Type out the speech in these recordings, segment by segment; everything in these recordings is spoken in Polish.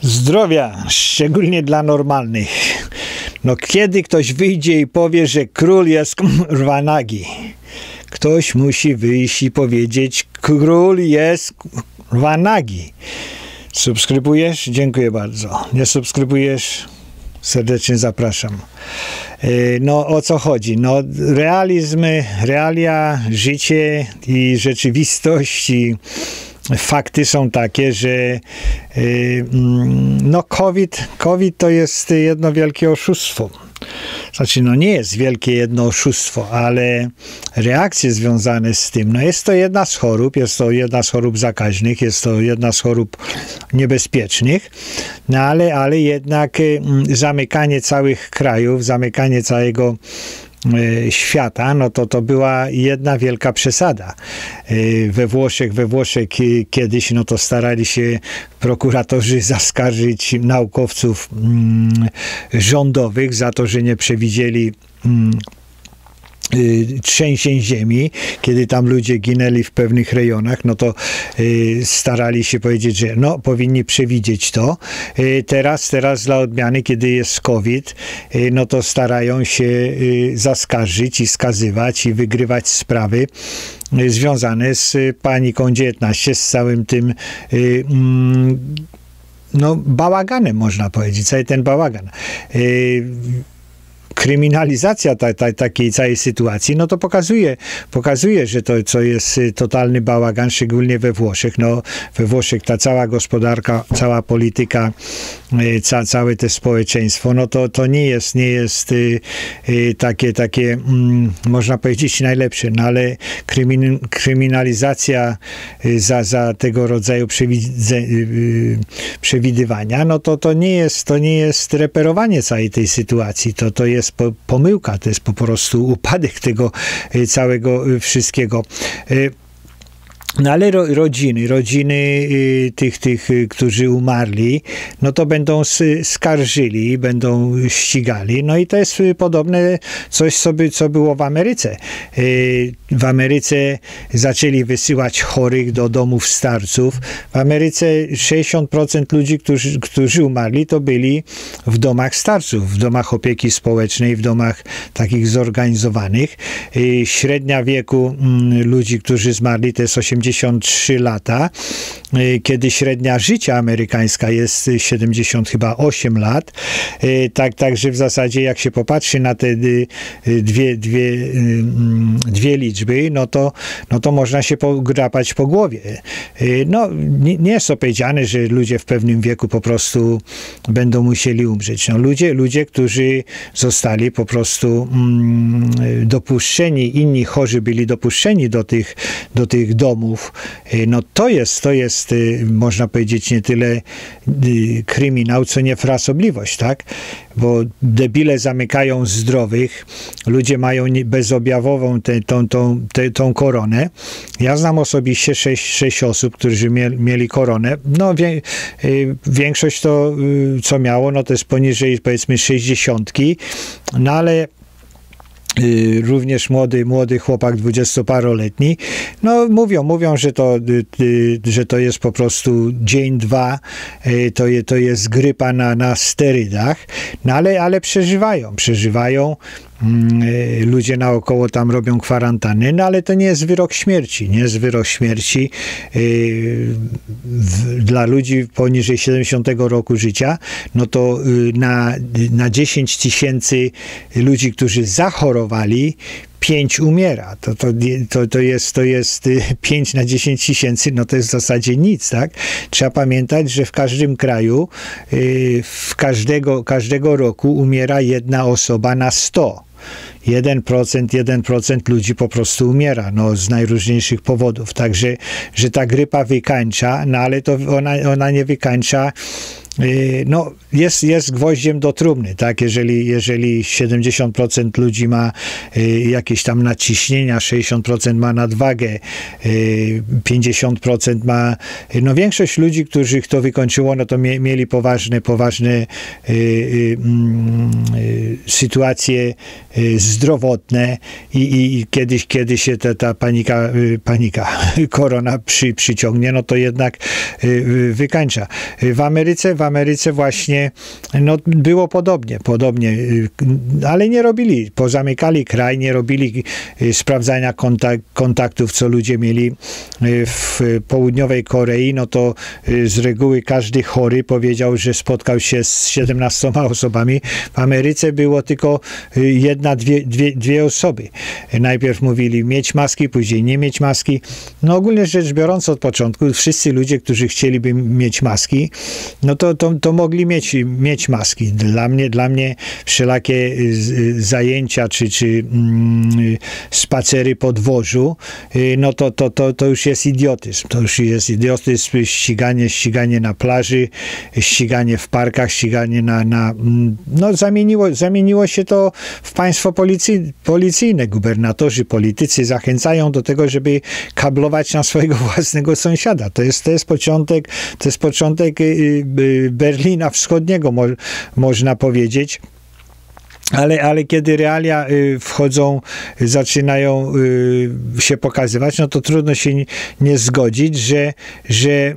Zdrowia, szczególnie dla normalnych. No kiedy ktoś wyjdzie i powie, że król jest kurwa nagi? Ktoś musi wyjść i powiedzieć, król jest kurwa nagi. Subskrybujesz? Dziękuję bardzo. Nie subskrybujesz? Serdecznie zapraszam. No o co chodzi? No realizm, realia, życie i rzeczywistość i fakty są takie, że no COVID to jest jedno wielkie oszustwo. Znaczy, no nie jest wielkie jedno oszustwo, ale reakcje związane z tym, no jest to jedna z chorób zakaźnych, jest to jedna z chorób niebezpiecznych, no ale jednak zamykanie całych krajów, zamykanie całego świata, no to była jedna wielka przesada. We Włoszech kiedyś, no to starali się prokuratorzy zaskarżyć naukowców rządowych za to, że nie przewidzieli trzęsień ziemi, kiedy tam ludzie ginęli w pewnych rejonach, no to starali się powiedzieć, że no, powinni przewidzieć to. Teraz dla odmiany, kiedy jest COVID, no to starają się zaskarżyć i skazywać i wygrywać sprawy związane z paniką 19, z całym tym no, bałaganem, można powiedzieć, cały ten bałagan. Kryminalizacja takiej całej sytuacji, no to pokazuje, że to jest totalny bałagan, szczególnie we Włoszech. No, we Włoszech ta cała gospodarka, cała polityka, całe to społeczeństwo, no to nie jest takie można powiedzieć najlepsze, no ale kryminalizacja za tego rodzaju przewidywania, no to nie jest reperowanie całej tej sytuacji, to jest pomyłka, to jest po prostu upadek tego całego wszystkiego. No ale rodziny tych, którzy umarli, no to będą skarżyli, będą ścigali. No i to jest podobne coś, co było w Ameryce. W Ameryce zaczęli wysyłać chorych do domów starców. W Ameryce 60% ludzi, którzy umarli, to byli w domach starców, w domach opieki społecznej, w domach takich zorganizowanych. Średnia wieku ludzi, którzy zmarli, to jest 83 lata, kiedy średnia życia amerykańska jest 78 lat. Także w zasadzie jak się popatrzy na te dwie liczby, no to można się pograpać po głowie. No, nie jest to powiedziane, że ludzie w pewnym wieku po prostu będą musieli umrzeć. No, ludzie, którzy zostali po prostu dopuszczeni, inni chorzy byli dopuszczeni do tych domów, no to jest można powiedzieć nie tyle kryminał, co niefrasobliwość, tak? Bo debile zamykają zdrowych, ludzie mają bezobjawową tą koronę. Ja znam osobiście 6 osób, którzy mieli koronę. No większość to, co miało, no to jest poniżej powiedzmy 60, no ale również młody chłopak, 20-paroletni, no mówią, że to jest po prostu dzień, dwa, to jest grypa na sterydach, no ale przeżywają. Ludzie naokoło tam robią kwarantanny, no ale to nie jest wyrok śmierci. Nie jest wyrok śmierci dla ludzi poniżej 70 roku życia, no to na 10 000 ludzi, którzy zachorowali, 5 umiera. To jest 5 na 10 tysięcy, no to jest w zasadzie nic, tak? Trzeba pamiętać, że w każdym kraju każdego roku umiera jedna osoba na 100. 1% ludzi po prostu umiera, no, z najróżniejszych powodów. Także, że ta grypa wykańcza, no ale to ona nie wykańcza, no, jest gwoździem do trumny, tak? Jeżeli 70% ludzi ma jakieś tam nadciśnienia, 60% ma nadwagę, 50% ma, no większość ludzi, których to wykończyło, no to mieli poważne sytuacje zdrowotne i kiedy się ta korona przyciągnie, no to jednak wykańcza. W Ameryce właśnie no, było podobnie, ale nie robili, pozamykali kraj, nie robili sprawdzania kontaktów, co ludzie mieli w południowej Korei, no to z reguły każdy chory powiedział, że spotkał się z 17 osobami. W Ameryce było tylko jedna, dwie osoby. Najpierw mówili mieć maski, później nie mieć maski. No ogólnie rzecz biorąc od początku, wszyscy ludzie, którzy chcieliby mieć maski, no to mogli mieć maski. Dla mnie wszelakie zajęcia czy spacery po dworzu, no to już jest idiotyzm. To już jest idiotyzm, ściganie na plaży, ściganie w parkach, ściganie no zamieniło się to w państwo policyjne. Gubernatorzy, politycy zachęcają do tego, żeby kablować na swojego własnego sąsiada. To jest początek Berlina Wschodniego, można powiedzieć. Ale kiedy realia wchodzą, zaczynają się pokazywać, no to trudno się nie zgodzić, że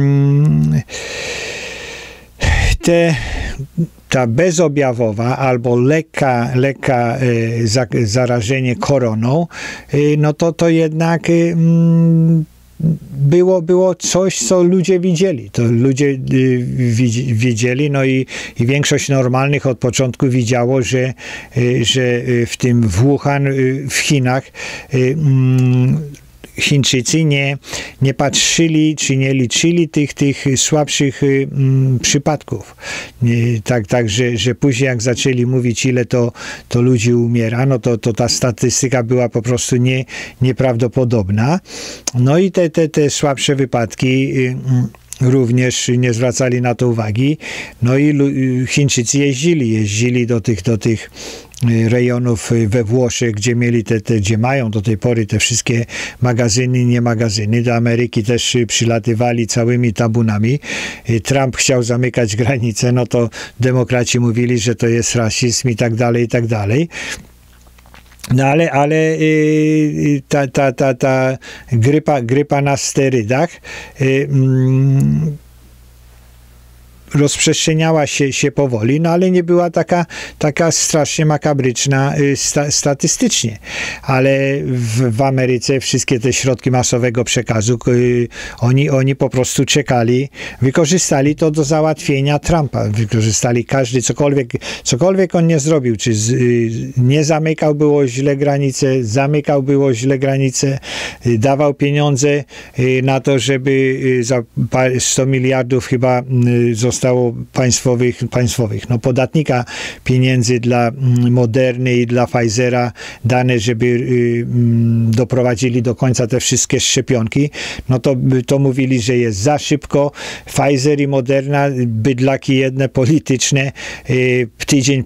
ta bezobjawowa albo lekka zarażenie koroną, no to jednak było coś, co ludzie widzieli. To ludzie wiedzieli, no i większość normalnych od początku widziało, że w tym Wuhan, w Chinach, Chińczycy nie patrzyli, czy nie liczyli tych słabszych przypadków. Tak, że później jak zaczęli mówić, ile to ludzi umiera, no to ta statystyka była po prostu nieprawdopodobna. No i te słabsze wypadki również nie zwracali na to uwagi. No i Chińczycy jeździli do tych rejonów we Włoszech, gdzie mieli gdzie mają do tej pory te wszystkie magazyny, nie magazyny. Do Ameryki też przylatywali całymi tabunami. Trump chciał zamykać granice, no to demokraci mówili, że to jest rasizm i tak dalej, i tak dalej. No ale ta grypa na sterydach rozprzestrzeniała się powoli, no ale nie była taka strasznie makabryczna statystycznie. Ale w Ameryce wszystkie te środki masowego przekazu, oni po prostu czekali, wykorzystali to do załatwienia Trumpa. Wykorzystali każdy, cokolwiek on nie zrobił, czy nie zamykał, było źle granice, zamykał, było źle granice, dawał pieniądze na to, żeby za 100 miliardów chyba zostało państwowych, no podatnika pieniędzy dla Moderny i dla Pfizera dane, żeby doprowadzili do końca te wszystkie szczepionki, no to mówili, że jest za szybko. Pfizer i Moderna, bydlaki jedne polityczne, tydzień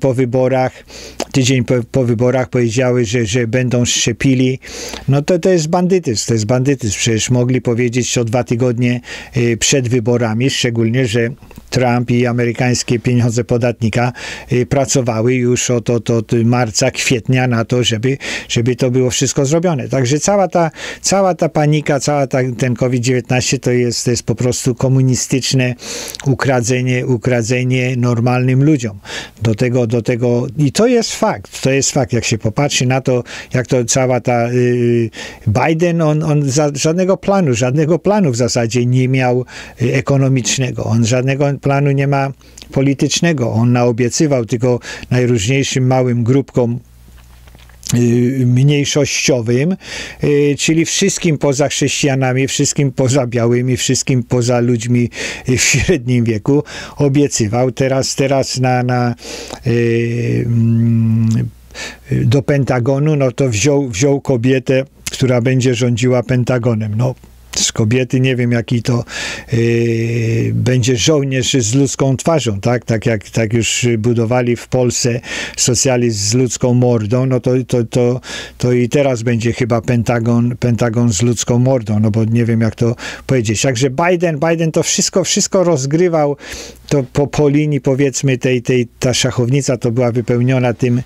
po wyborach powiedziały, że będą szczepili. No to jest bandytyzm, Przecież mogli powiedzieć o 2 tygodnie przed wyborami, szczególnie, że Trump i amerykańskie pieniądze podatnika pracowały już od marca, kwietnia na to, żeby to było wszystko zrobione. Także cała ta panika, ten COVID-19 to jest po prostu komunistyczne ukradzenie normalnym ludziom. Do tego i to jest fakt, jak się popatrzy na to, jak to cała ta Biden, on żadnego planu w zasadzie nie miał ekonomicznego, on żadnego planu nie ma politycznego, on naobiecywał tylko najróżniejszym małym grupkom mniejszościowym, czyli wszystkim poza chrześcijanami, wszystkim poza białymi, wszystkim poza ludźmi w średnim wieku obiecywał. Teraz do Pentagonu, no to wziął kobietę, która będzie rządziła Pentagonem. No, z kobiety nie wiem, jaki to będzie żołnierz z ludzką twarzą, tak? Tak już budowali w Polsce socjalizm z ludzką mordą, no to i teraz będzie chyba Pentagon z ludzką mordą, no bo nie wiem, jak to powiedzieć. Także Biden to wszystko rozgrywał, to po linii, powiedzmy, ta szachownica to była wypełniona tym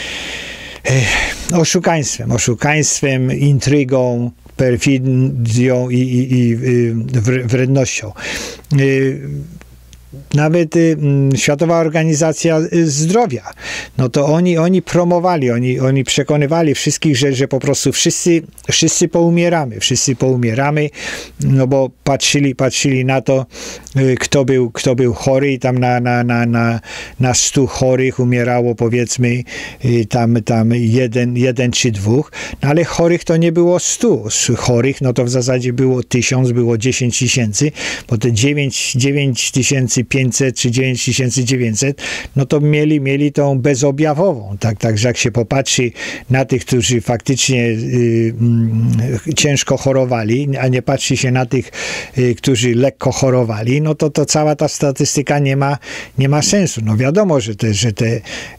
oszukaństwem, intrygą, perfidią i wrednością. nawet Światowa Organizacja Zdrowia, no to oni promowali, oni przekonywali wszystkich, że po prostu wszyscy poumieramy, no bo patrzyli na to, kto był chory i tam na 100 chorych umierało powiedzmy tam jeden czy dwóch, no ale chorych to nie było 100 chorych, no to w zasadzie było 1000, było 10 tysięcy, bo te 9500 czy 9900, no to mieli tą bezobjawową, także jak się popatrzy na tych, którzy faktycznie ciężko chorowali, a nie patrzy się na tych, którzy lekko chorowali, no to cała ta statystyka nie ma sensu. No wiadomo, że te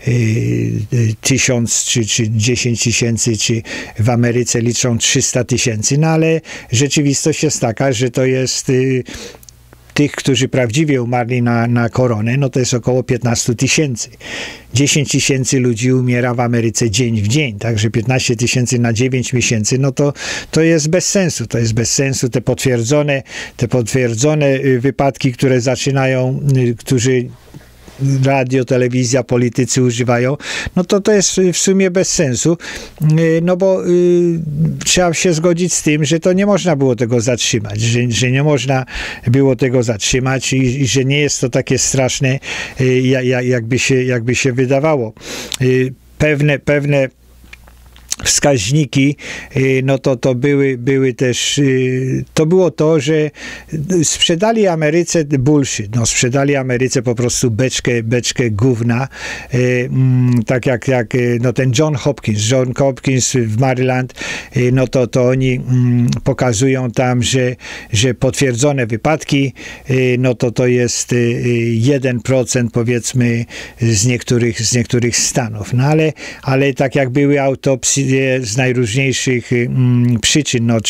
1000 czy 10 tysięcy, czy w Ameryce liczą 300 tysięcy, no ale rzeczywistość jest taka, że to jest tych, którzy prawdziwie umarli na koronę, no to jest około 15 tysięcy. 10 tysięcy ludzi umiera w Ameryce dzień w dzień, także 15 tysięcy na 9 miesięcy, no to jest bez sensu. To jest bez sensu. Te potwierdzone wypadki, które zaczynają, którzy radio, telewizja, politycy używają, no to jest w sumie bez sensu, no bo trzeba się zgodzić z tym, że to nie można było tego zatrzymać, że nie można było tego zatrzymać i że nie jest to takie straszne, jakby się wydawało. Pewne wskaźniki, no to były też, to było to, że sprzedali Ameryce bullshit, no sprzedali Ameryce po prostu beczkę gówna, tak jak no ten John Hopkins w Maryland, no to oni pokazują tam, że potwierdzone wypadki, no to jest 1% powiedzmy z niektórych stanów, no ale tak jak były autopsje z najróżniejszych przyczyn, no,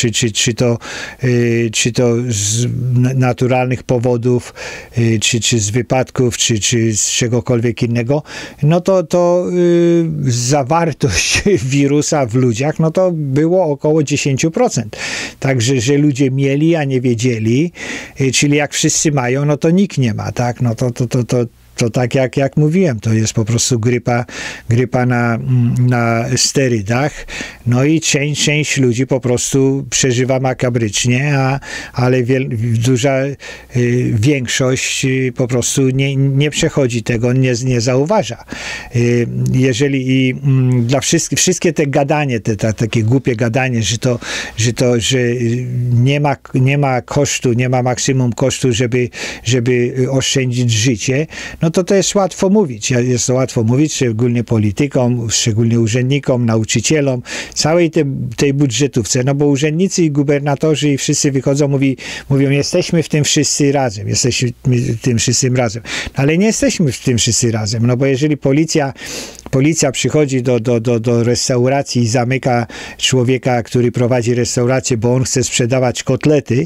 czy to z naturalnych powodów, czy z wypadków, czy z czegokolwiek innego, no to zawartość wirusa w ludziach, no to było około 10%. Także, że ludzie mieli, a nie wiedzieli, czyli jak wszyscy mają, no to nikt nie ma, tak? No to tak jak mówiłem, to jest po prostu grypa na sterydach, no i część ludzi po prostu przeżywa makabrycznie, ale duża większość po prostu nie przechodzi tego, nie zauważa. Jeżeli dla wszystkie te gadanie, takie głupie gadanie, że nie ma kosztu, nie ma maksimum kosztu, żeby oszczędzić życie, no to jest łatwo mówić. Jest to łatwo mówić, szczególnie politykom, szczególnie urzędnikom, nauczycielom, całej tej budżetówce, no bo urzędnicy i gubernatorzy i wszyscy wychodzą, mówią, jesteśmy w tym wszyscy razem, ale nie jesteśmy w tym wszyscy razem, no bo jeżeli policja przychodzi do restauracji i zamyka człowieka, który prowadzi restaurację, bo on chce sprzedawać kotlety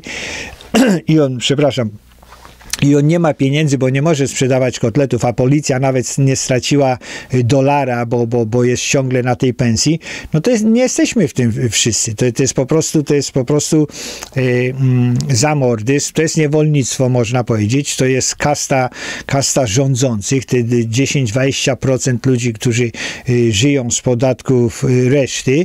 i on nie ma pieniędzy, bo nie może sprzedawać kotletów, a policja nawet nie straciła $1, bo jest ciągle na tej pensji, no to nie jesteśmy w tym wszyscy. To jest po prostu zamordyzm, to jest niewolnictwo, można powiedzieć, to jest kasta rządzących, te 10-20% ludzi, którzy żyją z podatków reszty,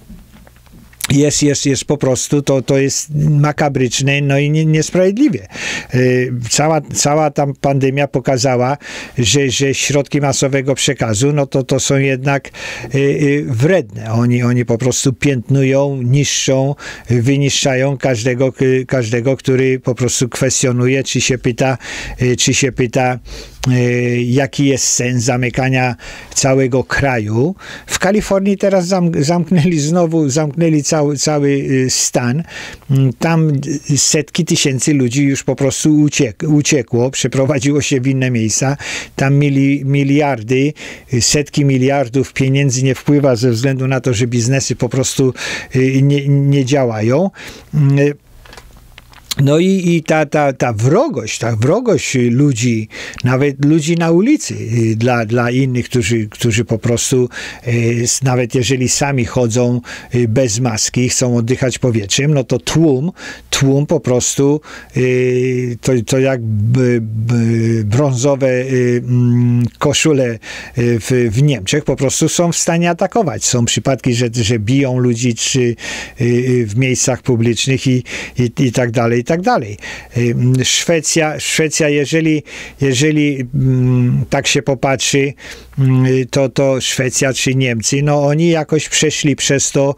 jest po prostu, to jest makabryczne, no i niesprawiedliwie. Cała ta pandemia pokazała, że środki masowego przekazu, no to są jednak wredne. Oni po prostu piętnują, niszczą, wyniszczają każdego, który po prostu kwestionuje, czy się pyta, jaki jest sens zamykania całego kraju. W Kalifornii teraz zamknęli cały stan. Tam setki tysięcy ludzi już po prostu uciekło, przeprowadziło się w inne miejsca. Tam miliardy, setki miliardów pieniędzy nie wpływa ze względu na to, że biznesy po prostu nie działają. No i ta wrogość ludzi, nawet ludzi na ulicy, dla innych, którzy po prostu, nawet jeżeli sami chodzą bez maski, chcą oddychać powietrzem, no to tłum po prostu, to jak brązowe koszule w Niemczech, po prostu są w stanie atakować. Są przypadki, że biją ludzi czy w miejscach publicznych i tak dalej, i tak dalej. Szwecja, jeżeli tak się popatrzy, to Szwecja czy Niemcy, no oni jakoś przeszli przez to,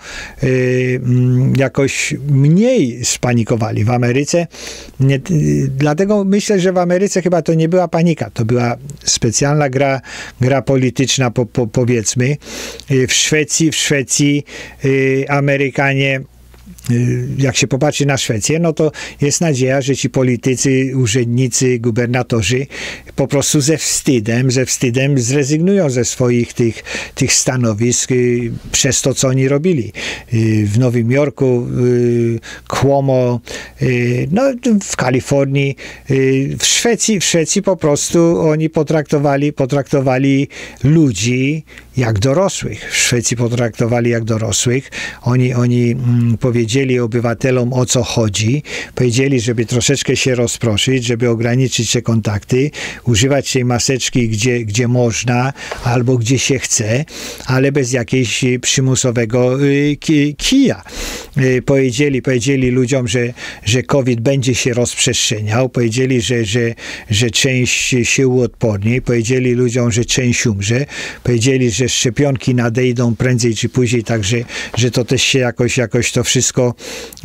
jakoś mniej spanikowali. W Ameryce, dlatego myślę, że w Ameryce chyba to nie była panika, to była specjalna gra polityczna, powiedzmy. W Szwecji Amerykanie, jak się popatrzy na Szwecję, no to jest nadzieja, że ci politycy, urzędnicy, gubernatorzy po prostu ze wstydem zrezygnują ze swoich tych stanowisk przez to, co oni robili. W Nowym Jorku, Cuomo, no w Kalifornii, w Szwecji po prostu oni potraktowali ludzi jak dorosłych. W Szwecji potraktowali jak dorosłych. Oni powiedzieli obywatelom, o co chodzi. Powiedzieli, żeby troszeczkę się rozproszyć, żeby ograniczyć te kontakty, używać tej maseczki, gdzie można, albo gdzie się chce, ale bez jakiegoś przymusowego kija. Powiedzieli ludziom, że COVID będzie się rozprzestrzeniał. Powiedzieli, że część się uodporni. Powiedzieli ludziom, że część umrze. Powiedzieli, że szczepionki nadejdą prędzej czy później, także że to też się jakoś to wszystko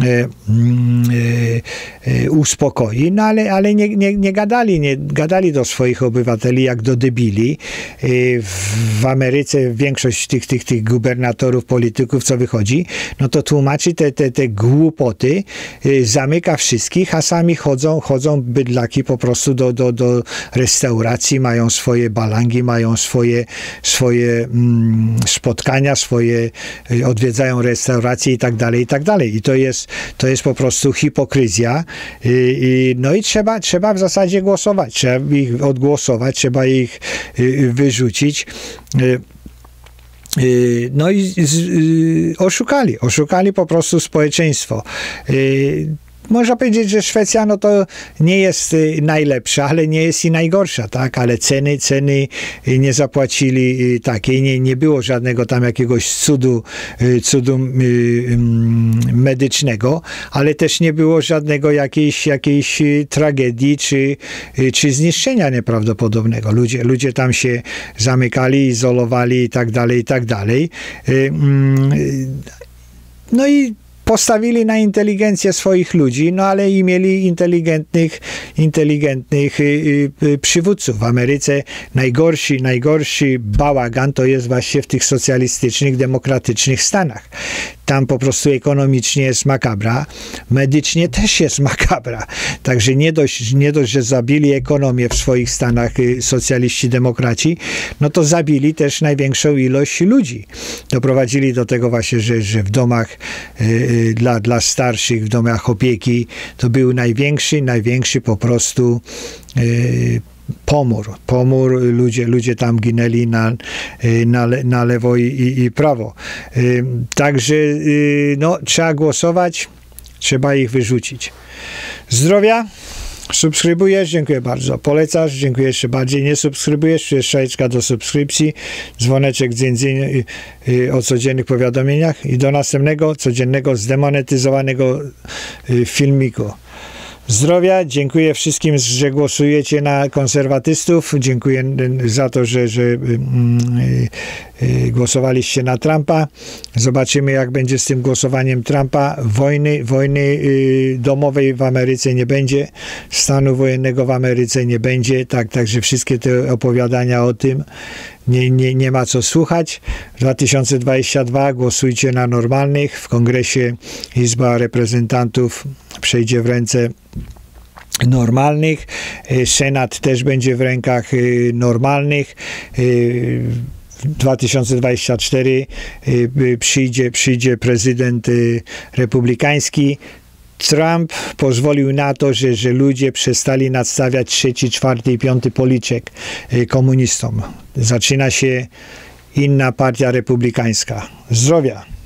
uspokoi. No ale nie gadali do swoich obywateli jak do debili. W Ameryce większość tych gubernatorów, polityków, co wychodzi, no to tłumaczy te głupoty, zamyka wszystkich, a sami chodzą bydlaki po prostu do restauracji, mają swoje balangi, mają swoje spotkania, odwiedzają restauracje i tak dalej, i tak dalej. I to jest po prostu hipokryzja. No i trzeba w zasadzie głosować. Trzeba ich odgłosować, trzeba ich wyrzucić. No i oszukali po prostu społeczeństwo. Można powiedzieć, że Szwecja no to nie jest najlepsza, ale nie jest i najgorsza, tak? Ale ceny nie zapłacili takiej, nie było żadnego tam jakiegoś cudu medycznego, ale też nie było żadnego jakiejś tragedii czy zniszczenia nieprawdopodobnego. Ludzie tam się zamykali, izolowali i tak dalej. No i postawili na inteligencję swoich ludzi, no ale i mieli inteligentnych przywódców. W Ameryce najgorszy bałagan to jest właśnie w tych socjalistycznych, demokratycznych Stanach. Tam po prostu ekonomicznie jest makabra, medycznie też jest makabra. Także nie dość, że zabili ekonomię w swoich stanach socjaliści, demokraci, no to zabili też największą ilość ludzi. Doprowadzili do tego właśnie, że w domach dla starszych, w domach opieki, to był największy po prostu pomór, ludzie tam ginęli na lewo i prawo. Także no, trzeba głosować, trzeba ich wyrzucić. Zdrowia, subskrybujesz, dziękuję bardzo. Polecasz, dziękuję jeszcze bardziej. Nie subskrybujesz, tu jest strzałeczka do subskrypcji, dzwoneczek o codziennych powiadomieniach i do następnego codziennego zdemonetyzowanego filmiku. Zdrowia, dziękuję wszystkim, że głosujecie na konserwatystów. Dziękuję za to, że głosowaliście na Trumpa. Zobaczymy, jak będzie z tym głosowaniem Trumpa. Wojny domowej w Ameryce nie będzie. Stanu wojennego w Ameryce nie będzie. Także wszystkie te opowiadania o tym nie ma co słuchać. 2022 głosujcie na normalnych. W Kongresie Izba Reprezentantów przejdzie w ręce normalnych. Senat też będzie w rękach normalnych. 2024 przyjdzie prezydent republikański. Trump pozwolił na to, że ludzie przestali nadstawiać 3., 4. i 5. policzek komunistom. Zaczyna się inna partia republikańska. Zdrowia.